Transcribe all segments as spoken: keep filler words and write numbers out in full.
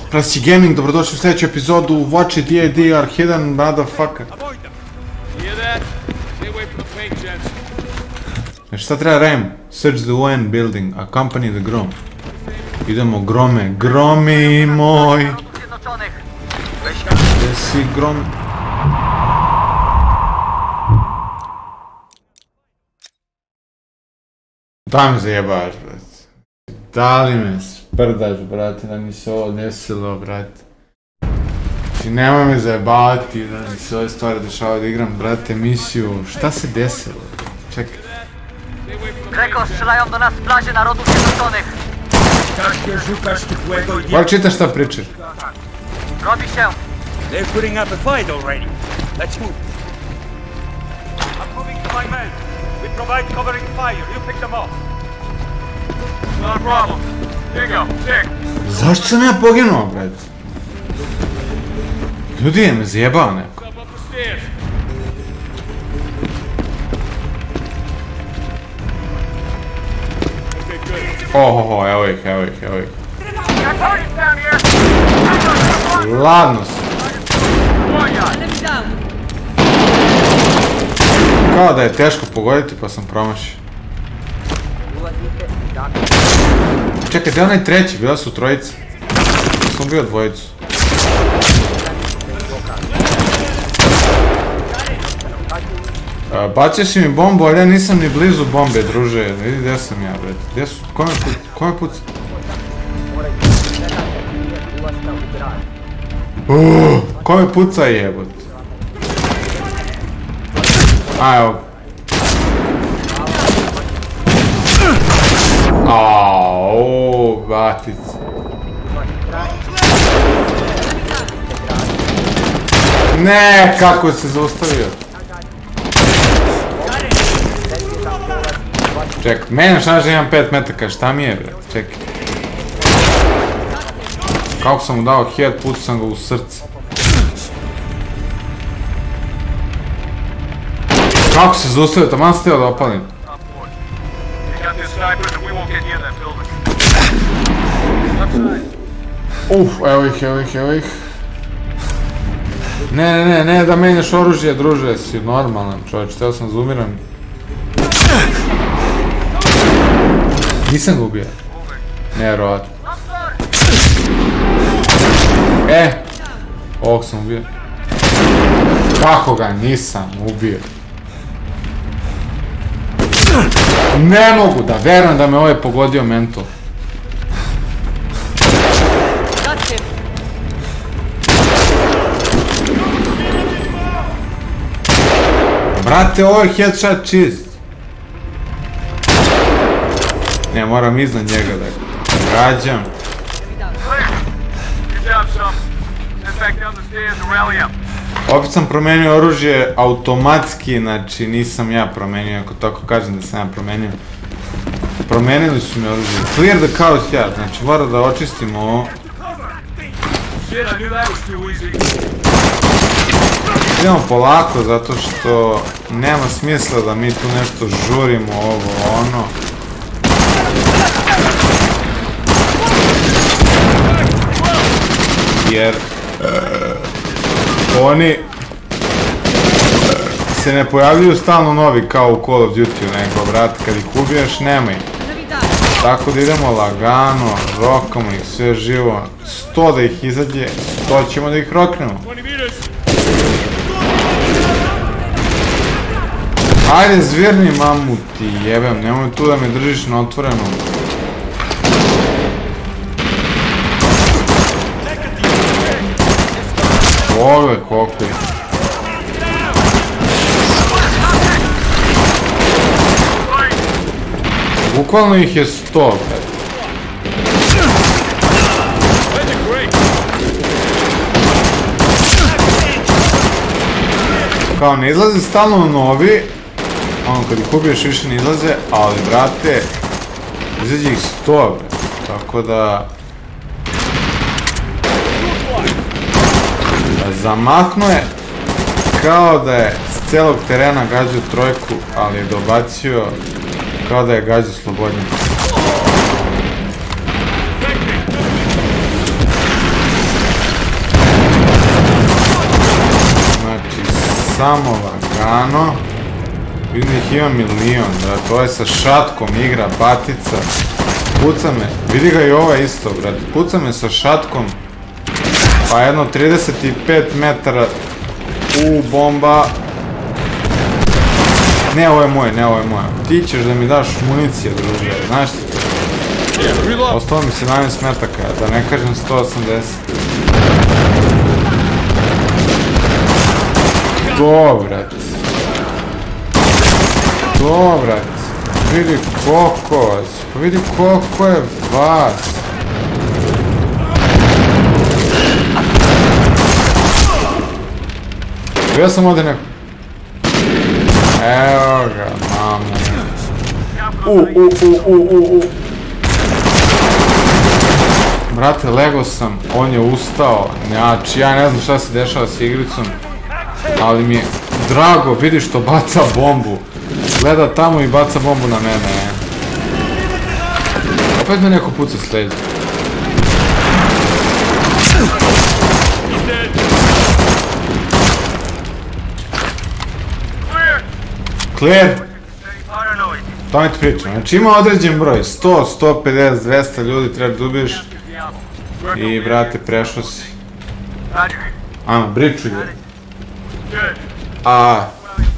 Prasi Gaming, dobrodošli u sljedeću epizodu Watch It D A D Arcade, motherfucker. Šta treba radim? Search the U N building, accompany the Grom. Idemo Grome, Gromi moj. Gdje si Grom? Da mi zajebaš, brate. Da li me sprdaš, brate, da mi se ovo desilo, brate. Znači, nemoj me zajebavati da mi se ove stvari dešavaju da igram, brate, misiju. Šta se desilo? Čekaj. Greko, strzelają do nas z plaży Narodów Zjednoczonych. Bar čitaš šta pričaš? Robi się. They're putting up a fight already. Let's move. I'm moving to my men. We provide covering fire. You pick them off. Not a problem. Dingo, sick. Zašto sam ja poginuo, brate? Ljudi, je me zjebao neko. Ohoho, evo ih, evo ih, evo ih. Ladno sam. Kao da je teško pogoditi pa sam promašio. Čekaj, gdje je onaj treći? Bila su trojica. Sam bio dvojicu. Bacio si mi bombu, ali ja nisam ni blizu bombe, druže. Vidi gdje sam ja, bre. Gdje su? Ko me puca? Uuuu, ko me puca jebot? A, evo. Aaaaaa, batic. Ne, kako se zaustavio? Čekaj, mene šanže imam pet metaka, šta mi je, bre? Čekaj. Kako sam mu dao head, pucao sam ga u srce. Kako se zaustavio, taman sam htio da opalim. Uf, evo ih, evo ih, evo ih. Ne, ne, ne, ne da menjaš oružje, druže, si normalan čovječ, htio sam zoomiram. Nisam ga ubio. Nevjerovatno. E! Ovog sam ubio. Kako ga nisam ubio? Ne mogu da verujem da me ovaj pogodio mental. Brate, ovo je headshot čist. Ne, moram iznad njega da rađam. Opet sam promenio oružje automatski, znači nisam ja promenio, ako tako kažem da sam ja promenio. Promenili su mi oružje. Clear the chaos yard, znači mora da očistimo ovo. Idemo polako, zato što nema smisla da mi tu nešto žurimo, ovo, ono. Jer oni se ne pojavljuju stalno novi kao u Call of Duty, nego, brate, kad ih ubiješ, nema ih. Tako da idemo lagano, rokamo ih sve živo, sto da ih izađe, sto ćemo da ih roknemo. Ajde, zvirni mamuti, jebem, nemoj tu da me držiš na otvorenom. Ove, koliko je. Bukvalno ih je sto, brate. Kao ne izlaze stalno novi, ono kad ih ubiješ više ne izlaze, ali brate, izađe ih sto, brate. Tako da... Zamahnuo je kao da je s celog terena gađao trojku, ali je dobacio kao da je gađao slobodnjaka. samo lagano. Vidim ih ima milion, brat, ovaj sa šatkom igra, batica. Puca me, vidi ga i ovaj isto, brat, puca me sa šatkom. Pa jedno trideset pet metara. U, bomba. Ne, ovo je moj, ne, ovo je moj. Ti ćeš da mi daš municije, druže, znaš ti to? Ostalo mi sedamnaest metaka, da ne kažem sto osamdeset. To, brat. To, brat. Vidi koliko vas. Pa vidi koliko je vas. Bio sam ovdje neko. Evo ga, mamu. U, u, u, u, u, u. Brate, lego sam, on je ustao. Znači, ja ne znam šta se dešava s igricom. Ali mi je drago, vidi što baca bombu. Gleda tamo i baca bombu na mene. Opet me neko puca s leđa. Clear! To mi ti pričam. Znači ima određen broj. sto, sto pedeset, dvesta ljudi treba da ubiješ. I brate, prešao si. Ajmo, bričuj ga. A...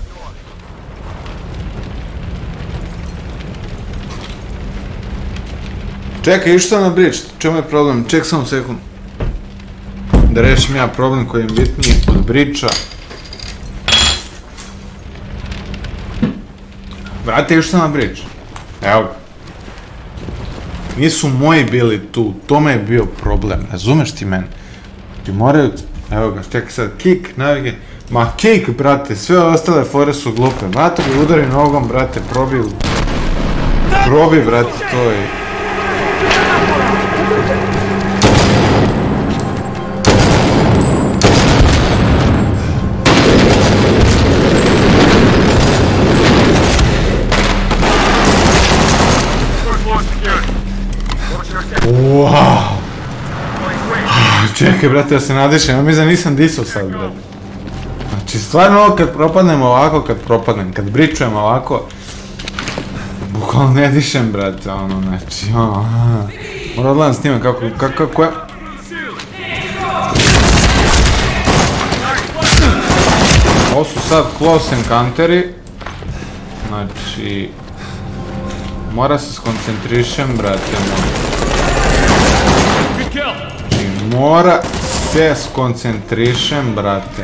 Čekaj, išao sam na bridge, čemu je problem? Ček samo sekund. Da rešim ja problem koji je bitniji od bridge-a. Brate, išao sam na bridge. Evo ga. Nisu moji bili tu, tome je bio problem, razumeš ti mene? Ti moraju, evo ga, čekaj sad, kick, navige. Ma kick, brate, sve ostale fore su glupe. Brate ga udari nogom, brate, probi, probi, brate, to je. Wow. Čekaj, brate, ja se nadišem, ja mislim da nisam disao sad, brate. Znači, stvarno ovo kad propadnem ovako, kad propadnem, kad bričujem ovako, bukvalno ne dišem, brate, ono, znači, ono, moram odgledam s njima kako, kako, kako je. Ovo su sad close encounteri, znači, mora se skoncentrišem, brate, znači, mora se skoncentrišem, brate.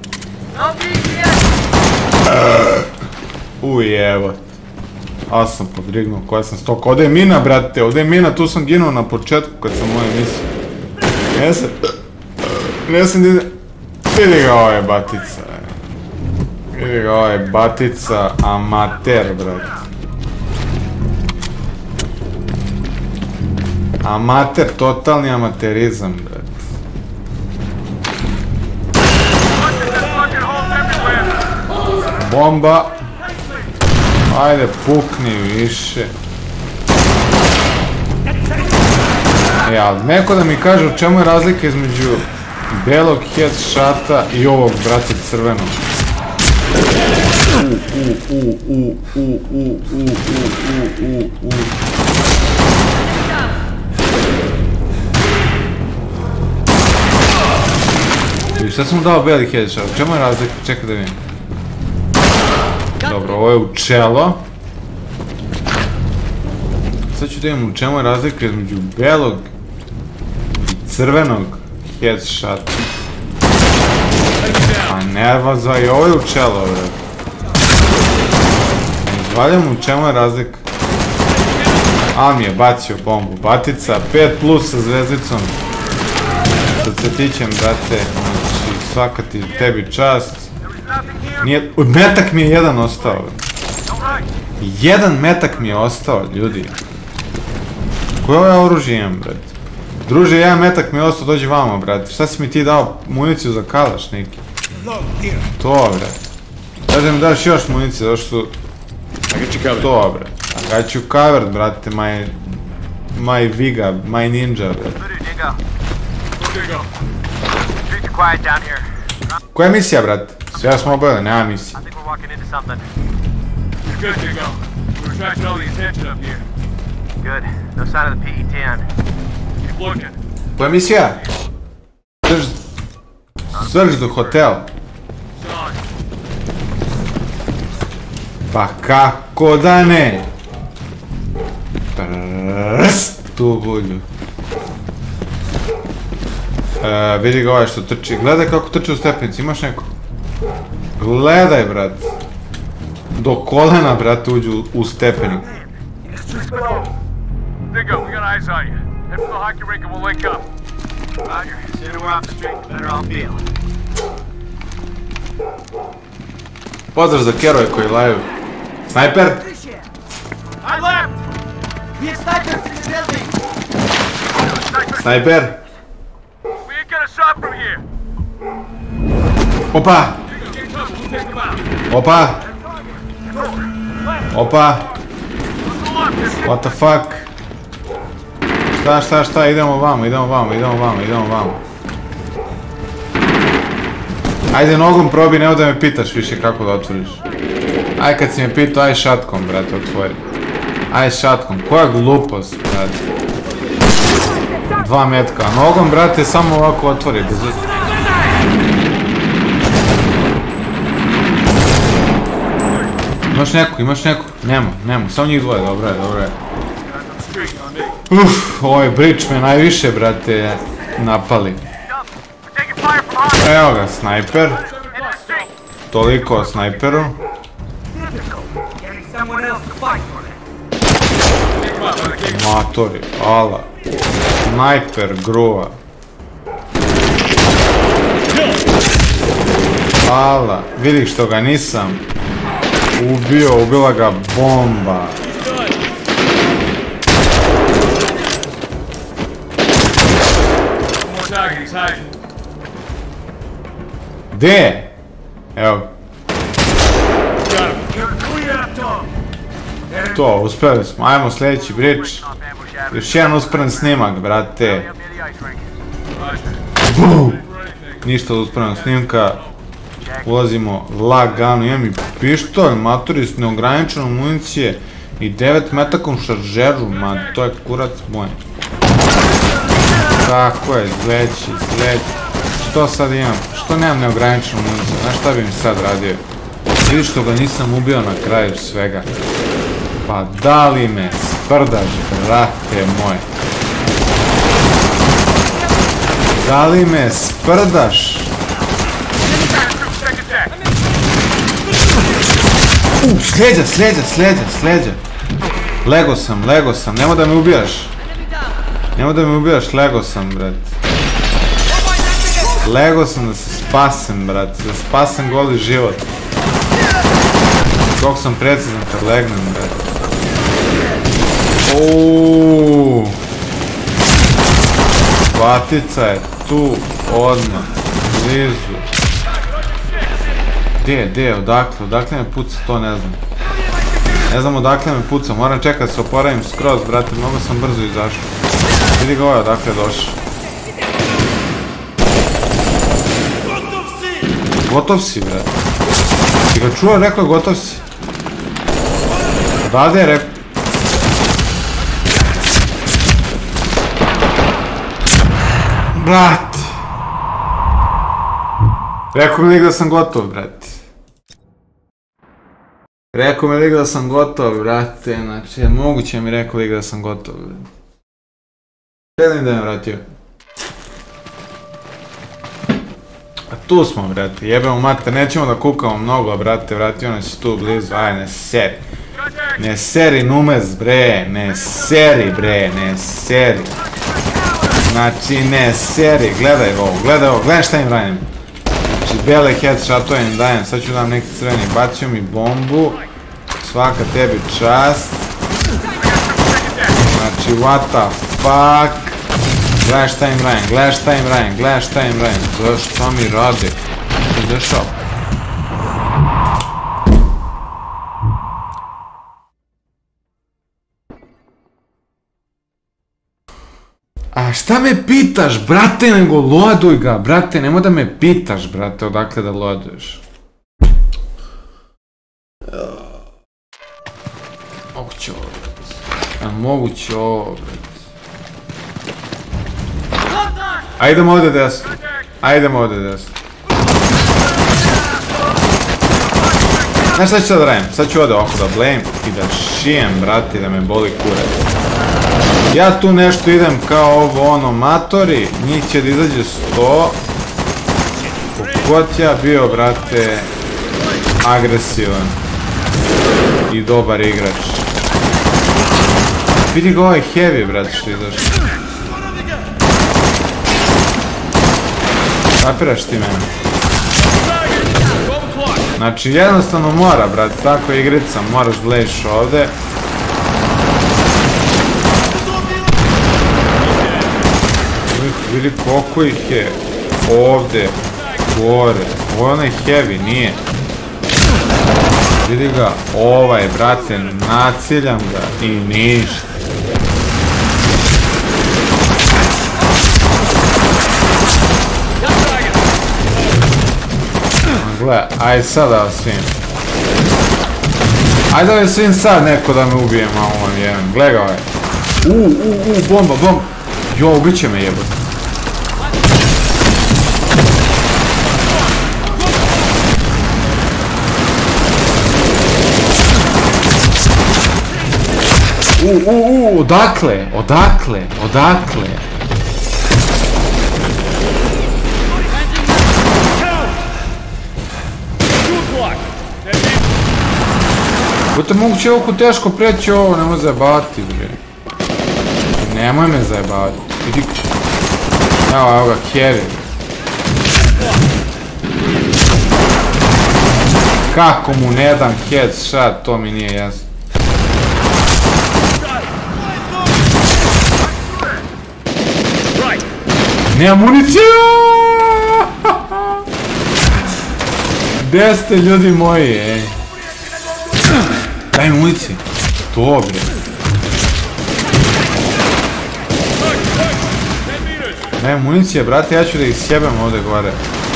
Uj, evo. A sam podrignuo, koja sam stoka. Ovdje je mina, brate, ovdje je mina, tu sam ginuo na početku kad sam moje misli. Ne sam... Ne sam dide... Vidi ga ovo je batica. Vidi ga ovo je batica, amater, brate. Amater, totalni amaterizam, brate. Bomba. Ajde, pukni više. E, ali neko da mi kaže u čemu je razlika između belog headshota i ovog, brate, crvenog. U, u, u, u, u, u, u, u, u, u. I šta sam mu dao beli headshot? U čemu je razlika? Čekaj da vidim. Dobro, ovo je u čelo. Sad ću da imam u čemu je razlika između belog i crvenog headshota. A nervoza i ovo je u čelo, vred. Izvaljam u čemu je razlika. A mi je bacio bombu. Batica, pet plus sa zvezdicom. Sa cvetićem, brate. Znači, svaka ti tebi čast. Nije, metak mi je jedan ostao. Jedan metak mi je ostao, ljudi. Koje ovo oružje imam, brate? Druže, jedan metak mi je ostao, dođi vamo, brate. Šta si mi ti dao municiju za kalaš neki? To, brate. Sada da mi daš još municiju, zato što... To, brate. I got you covered, brate, my... My Viga, my ninja, brate. Koja je misija, brate? Sve smo obavili, nema misija. I think we're walking into something. You're good to go. We're attracting all the attention up here. Good. No sign of the P E ten. Keep looking. Koja je misija? Search... Search the hotel. Son, Pa kako da ne? Prst tu bulju. E, vidi ga ovaj što trči. Gledaj kako trči u stepenici, imaš neko? Gledaj, brat. Do kolena, brat, uđu u stepenik. Digga, we got eyes on you. Head for the hockey rink and we'll link up. Roger. Sooner we're off the street, the better I'll feel. Pozdrav za keroje koji laju. Snajper? I left! We have snipers in the building! Snajper? We ain't got a shot from here. Opa! Digga, get cover. We'll take them out. Opa! Opa! What's the left? This What the fuck? Šta, šta, šta, idemo vamo, idemo vamo, idemo vamo, idemo vamo. Ajde nogom probi, nemoj da me pitaš više kako da otvoriš. Aj kad si me pitao, aj šatkom, brate, otvori. Aj šatkom, koja glupost, brate. Dva metka, a nogom, brate, samo ovako otvori, bez veze. Imaš neku, imaš neku? Nema, nema, samo njih dvoje, dobro je, dobro je. Uff, ovaj bridge me najviše, brate, napali. We're taking fire from high! Evo ga, snajper. Toliko o snajperu. Getting someone else to fight for it. Matori, ala. Snajper, gruva. Ala, vidi što ga nisam ubio, ubila ga bomba. more target. He's hiding. Gdje? Evo, Got him. You're clear up, Tom. to, uspjeli smo. Ajmo sljedeći bridge. Off ambush avenue. Još jedan uspren snimak, brate. Up near the ice rink. Roger. Bum! Ništa od usporenog snimka. Ulazimo lagano, imam i pištolj, matori s neograničenom municije i devet metakom šaržeru, ma to je kurac moj. Tako je, sledeći, sledeći. Što sad imam? Što nemam neograničenu municiju? Znaš šta bi mi sad radio? Vidi što ga nisam ubio na kraju svega. Pa da li me sprdaš, brate moj? Da li me sprdaš? Second deck. U, sljeđa, sljeđa, sljeđa, sljeđa. Lego sam, lego sam, nemoj da me ubijaš. Nemoj da me ubijaš, lego sam, brat. Lego sam da se spasem, brat, da spasem goli život. Dok sam precizan kad legnem, brat. Uuuu. Vatica je tu, odmah, blizu. Gdje, gdje, odakle, odakle me puca, to ne znam. Ne znam odakle me puca, moram čekati da se oporavim skroz, brate, mnogo sam brzo izašao. Vidi ga ovaj odakle je došao. Gotov si, brate. Ti ga čuo, rekao gotov si. Odavde je rekao. Brat. Rekao mi lik da sam gotov, brate. Rekao mi lik da sam gotov, brate, znači, moguće mi rekao lik da sam gotov, brate. Želim da me vratio. A tu smo, brate, jebemo mater, nećemo da kukamo mnogo, brate, vratio nas tu blizu, aj, ne seri. Ne seri numez, bre, ne seri, bre, ne seri. Znači, ne seri, gledaj ovo, gledaj ovo, gledaj šta im radim. Znači, bele headshotove im dajem, sad ću dam neki crveni, bacio mi bombu. Svaka tebi čast. Znači, what the fuck. Gledaj šta im radim, gledaj šta im radim, gledaj šta im radim. Gledaj šta mi rade. Što se dešava? Ah. A šta me pitaš, brate, nego loduj ga, brate, nemoj da me pitaš, brate, odakle da loduješ. Moguće ovo, brate. A moguće ovo, brate. Ajdemo ovdje desno. Ajdemo ovdje desno. Znaš šta ću sad radim? Sad ću ovdje oko da blame i da šijem, brate, da me boli kurac. Ja tu nešto idem kao ovo ono matori, njih će da izađe sto. Kogod ja bio, brate, agresivan i dobar igrač. Vidi ga ovaj heavy, brate, što izašao. Kapiraš ti mene? Znači jednostavno mora, brate, tako igrica, moraš blejiš ovdje. Vidi koliko ih je ovdje, gore, ovo je onaj heavy, nije. Vidi ga, ovaj, brate, naciljam ga i ništa. Gle, aj sad da vas svim. Aj da vas svim sad neko da me ubije malo vam jebem, gle ga ovaj. Uuu, uuu, uu, bomba, bomba. Jo, ubit će me jebati. Uuu, uuu, odakle, odakle, odakle. Bote moguće oko teško preći ovo, nemoj zajebati, bre. Nemoj me zajebati. Vidi. Evo, evo ga, Kevin. Kako mu ne dam headshot, to mi nije jasno. Nema municije! Gde ste ljudi moji, ej? Daj mi municije. To, bre. Ne, municije, brate, ja ću da ih sjebem ovdje gore.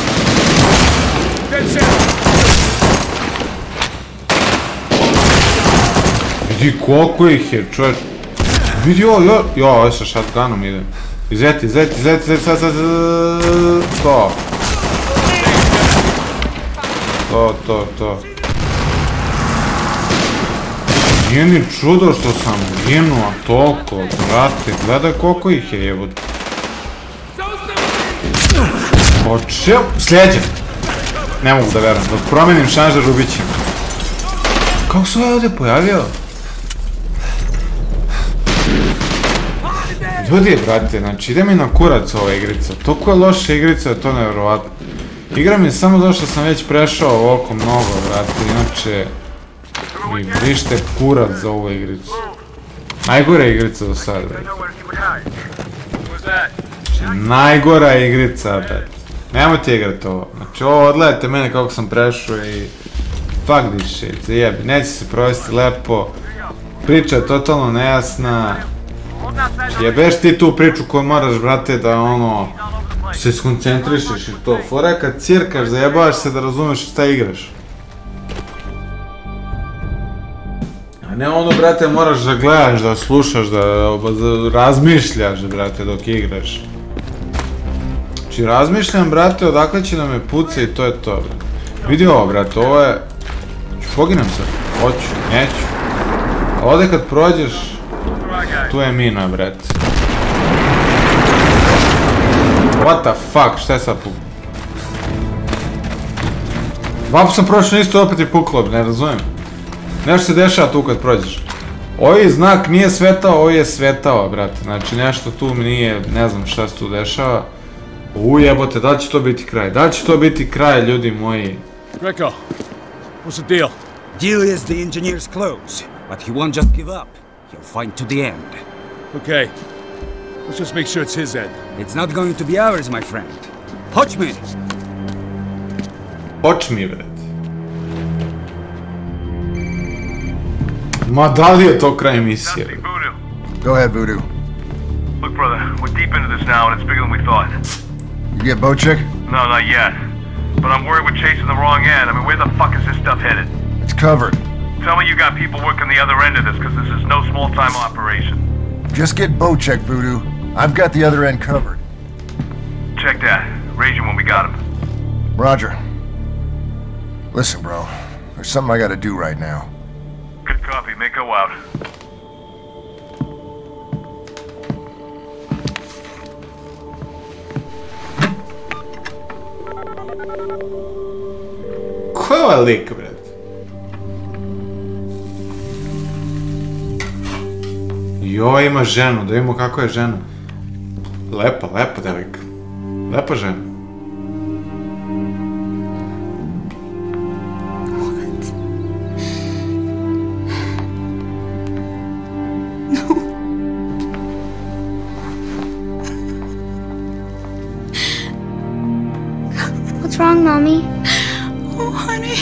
Vidi koliko ih je, čovječ. Vidi ovo, jo, jo, ovo sa shotgunom idem. Izveti, izveti, izveti, izveti, sad, sad, to. To, to, to. Nije ni čudo što sam ginuo toliko, brate, gledaj koliko ih je jebut. Počeo, sljeđem. Ne mogu da verujem, dok promenim šanžer ubit ćem. Kako se ovaj ovdje pojavio? Ljudi, brate, znači ide mi na kurac ova igrica. Toliko je loša igrica, je to nevjerovatno. Igra mi samo zato što sam već prešao ovoliko mnogo, brate, inače mi vrište kurac za ovu igricu. Najgora igrica do sada, brate. Znači, najgora igrica, brate. Nemojte igrati ovo. Znači ovo odgledajte mene kako sam prešao i... Fuck this shit, zajebi. Neće se provesti lepo. Priča je totalno nejasna. Jebeš ti tu priču koju moraš, brate, da ono... se skoncentrišeš i to. Fora kad cirkaš, zajebavaš se da razumeš šta igraš. A ne ono, brate, moraš da gledaš, da slušaš, da razmišljaš, brate, dok igraš. Znači razmišljam, brate, odakle će da me puca i to je to. Vidi ovo, brate, ovo je... Poginem se, hoću, neću. A ovdje kad prođeš, tu je mina, brate. What the fuck, šta je sad puklo? Vapo sam prošao isto opet je puklo, ne razumijem. Nešto se dešava tu kad prođeš. Ovi znak nije svetao, ovo je svetao, brate. Znači nešto tu mi nije, ne znam šta se tu dešava. Ujebote, da li će to biti kraj? Da li će to biti kraj, ljudi moji? Greco, what's the deal? Deal is the engineer's close, but he won't just give up. He'll fight to the end. Okay, let's just make sure it's his end. It's not going to be ours, my friend. Watch me! Watch me, brate. Ma da li je to kraj misije? Go ahead, Voodoo. Look, Look, brother, we're deep into this now, and it's bigger than we thought. You get Bocek? No, not yet. But I'm worried we're chasing the wrong end. I mean, where the fuck is this stuff headed? It's covered. Tell me you got people working the other end of this, because this is no small-time operation. Just get Bocek, Voodoo. I've got the other end covered. Check that. Raise you when we got him. Roger. Listen, bro. There's something I gotta do right now. Good copy. Make go out. Ko je ovaj lik, bret? Joj, ima ženu, da vidimo kako je žena. Lepa, lepa devojka. Lepa žena. What's wrong, Mommy? Oh, honey.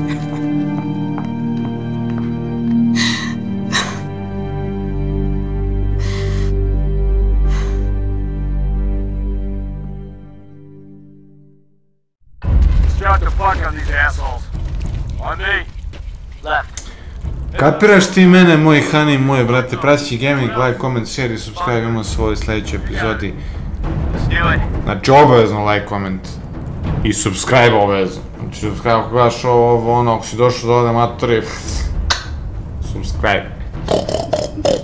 Start the fuck on these assholes. On me. Left. Kapiraš ti mene, moj hani, moj brate, pratići gaming, like, comment, share i subscribe, imamo svoj sljedeći epizodi. Znači, obavezno like, comment i subscribe obavezno. Znači, subscribe ako gledaš ovo, ono, ako si došao do ovdje, matori, subscribe.